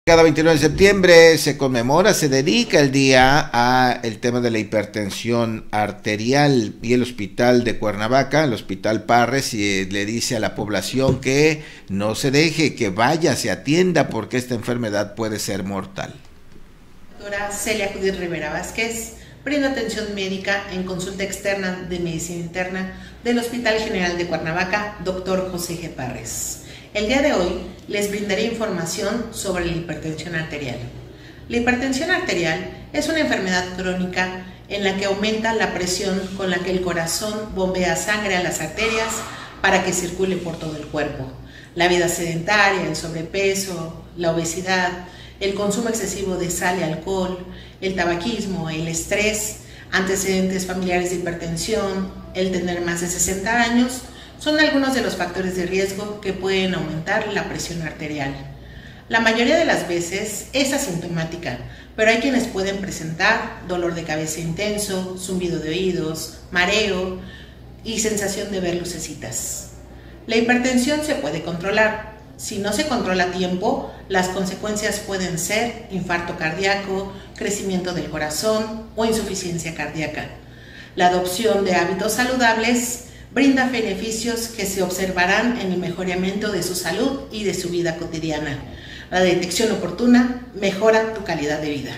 Cada 29 de septiembre se conmemora, se dedica el día a el tema de la hipertensión arterial, y el hospital de Cuernavaca, el hospital Parres, le dice a la población que no se deje, que vaya, se atienda, porque esta enfermedad puede ser mortal. Doctora Celia Judith Rivera Vázquez brinda atención médica en consulta externa de medicina interna del Hospital General de Cuernavaca, Dr. José G. Parres. El día de hoy les brindaré información sobre la hipertensión arterial. La hipertensión arterial es una enfermedad crónica en la que aumenta la presión con la que el corazón bombea sangre a las arterias para que circule por todo el cuerpo. La vida sedentaria, el sobrepeso, la obesidad, el consumo excesivo de sal y alcohol, el tabaquismo, el estrés, antecedentes familiares de hipertensión, el tener más de 60 años, son algunos de los factores de riesgo que pueden aumentar la presión arterial. La mayoría de las veces es asintomática, pero hay quienes pueden presentar dolor de cabeza intenso, zumbido de oídos, mareo y sensación de ver lucecitas. La hipertensión se puede controlar. Si no se controla a tiempo, las consecuencias pueden ser infarto cardíaco, crecimiento del corazón o insuficiencia cardíaca. La adopción de hábitos saludables brinda beneficios que se observarán en el mejoramiento de su salud y de su vida cotidiana. La detección oportuna mejora tu calidad de vida.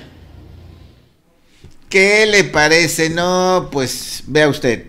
¿Qué le parece? No, pues vea usted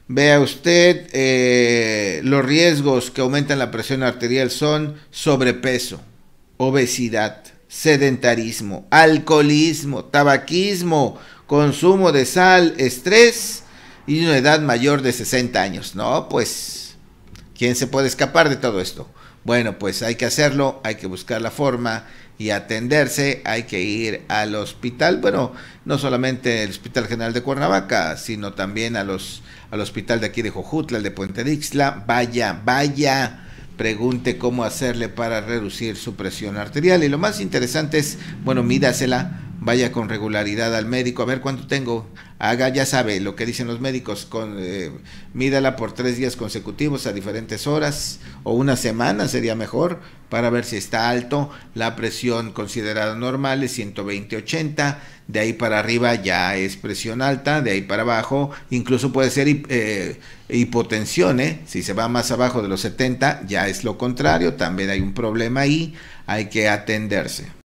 los riesgos que aumentan la presión arterial son sobrepeso, obesidad, sedentarismo, alcoholismo, tabaquismo, consumo de sal, estrés y una edad mayor de 60 años. No, pues, ¿quién se puede escapar de todo esto? Bueno, pues hay que hacerlo, hay que buscar la forma y atenderse, hay que ir al hospital, bueno, no solamente el Hospital General de Cuernavaca, sino también al hospital de aquí de Jojutla, el de Puente de Ixtla. Vaya, pregunte cómo hacerle para reducir su presión arterial, y lo más interesante es, bueno, mídasela, vaya con regularidad al médico, a ver cuánto tengo, haga, ya sabe lo que dicen los médicos, mídala por 3 días consecutivos a diferentes horas, o una semana sería mejor, para ver si está alto. La presión considerada normal es 120/80, de ahí para arriba ya es presión alta, de ahí para abajo incluso puede ser hipotensión, si se va más abajo de los 70 ya es lo contrario, también hay un problema ahí, hay que atenderse.